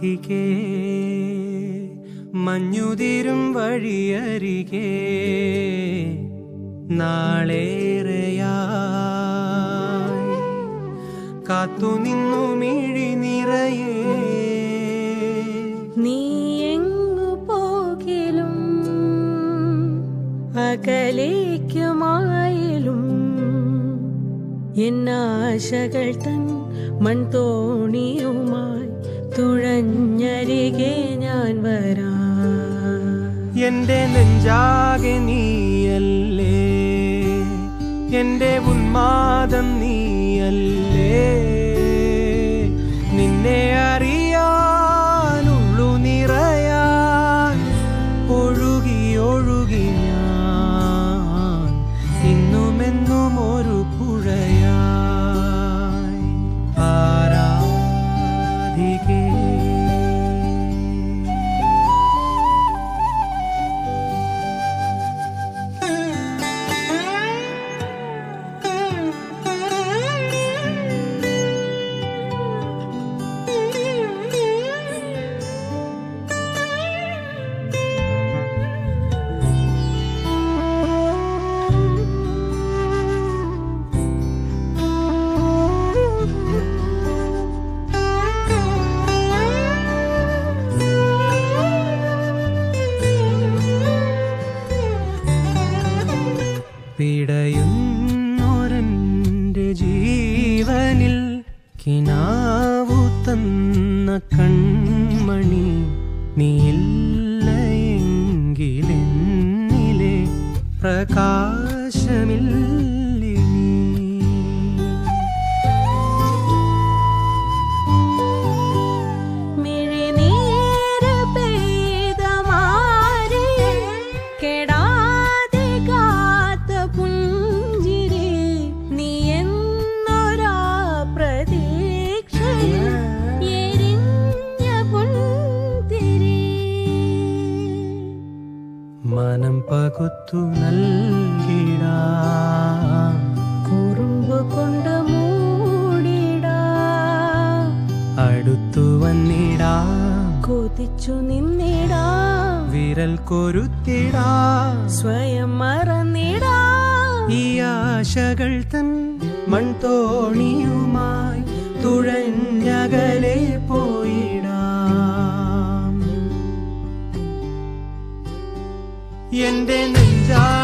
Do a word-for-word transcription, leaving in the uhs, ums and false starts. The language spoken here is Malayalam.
ആരാധികേ മഞ്ഞുതിരും വഴിയരികെ നാളേറെയായി കാത്തുനിന്നു മിഴി നിറയെ നീ എങ്ങു പോകിലും അകലേക്കുമായാലും എന്നാശകൾ തൻ മൺതോണിയുമായി തുഴഞ്ഞരികെ ഞാൻ വരാം. എന്റെ നെഞ്ചാകെ നീയല്ലേ, എന്റെ ഉന്മാദം നീയല്ലേ, നിന്നെ അറിയാനുള്ളു നിറയാൻ ഒഴുകി ഒഴുകി ഞാൻ ഇന്നുമെന്നും ഒരു പുഴയായി. ആരാധികേ പിടയുന്നൊരെൻ്റെ ജീവനിൽ കിനാവു തന്ന കൺമണി നീയില്ലയെങ്കിലെന്നിലെ പ്രകാശമില്ലേ നീ. മനം പകുത്തു നൽകിടാം, കുറുമ്പ് കൊണ്ട് മൂടിടാം, അടുത്തു വന്നിടാം, കൊതിച്ചു നിന്നിടാം, വിരൽ കൊരുത്തിടാം, സ്വയം മറന്നിടാം. ഈ ആശകൾ തൻ മൺതോണിയുമായി തുഴഞ്ഞകലെ പോയിടാം. എന്റെ നെഞ്ചാ